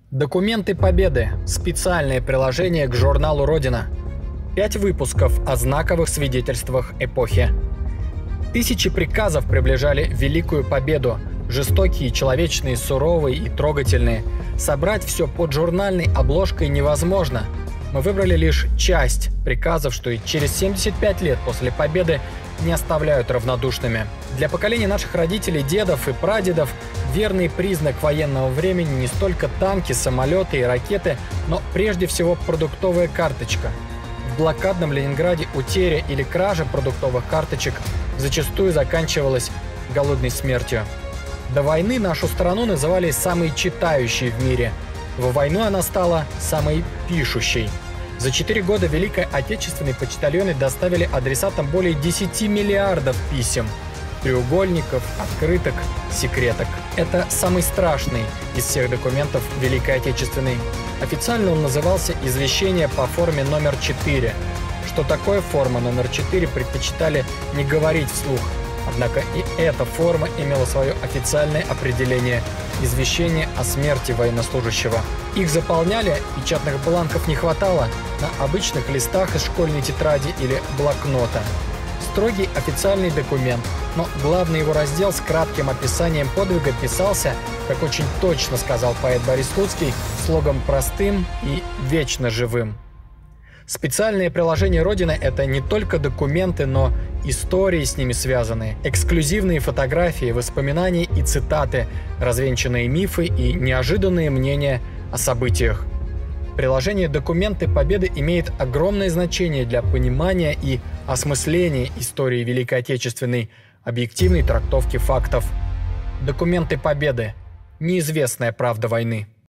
Документы Победы. Специальное приложение к журналу «Родина». 5 выпусков о знаковых свидетельствах эпохи. Тысячи приказов приближали Великую Победу. Жестокие, человечные, суровые и трогательные. Собрать все под журнальной обложкой невозможно. Мы выбрали лишь часть приказов, что и через 75 лет после Победы не оставляют равнодушными. Для поколения наших родителей, дедов и прадедов верный признак военного времени не столько танки, самолеты и ракеты, но прежде всего продуктовая карточка. В блокадном Ленинграде утеря или кража продуктовых карточек зачастую заканчивалась голодной смертью. До войны нашу страну называли самой читающей в мире. Во войну она стала самой пишущей. За 4 года Великой Отечественной почтальоны доставили адресатам более 10 миллиардов писем, треугольников, открыток, секреток. Это самый страшный из всех документов Великой Отечественной. Официально он назывался «Извещение по форме номер 4». Что такое форма номер 4, предпочитали не говорить вслух. Однако и эта форма имела свое официальное определение – извещение о смерти военнослужащего. Их заполняли, печатных бланков не хватало, на обычных листах из школьной тетради или блокнота. Строгий официальный документ, но главный его раздел с кратким описанием подвига писался, как очень точно сказал поэт Борис Слуцкий, слогом простым и вечно живым. Специальные приложения «Родина» — это не только документы, но истории с ними связанные, эксклюзивные фотографии, воспоминания и цитаты, развенчанные мифы и неожиданные мнения о событиях. Приложение «Документы Победы» имеет огромное значение для понимания и осмысления истории Великой Отечественной, объективной трактовки фактов. «Документы Победы. Неизвестная правда войны».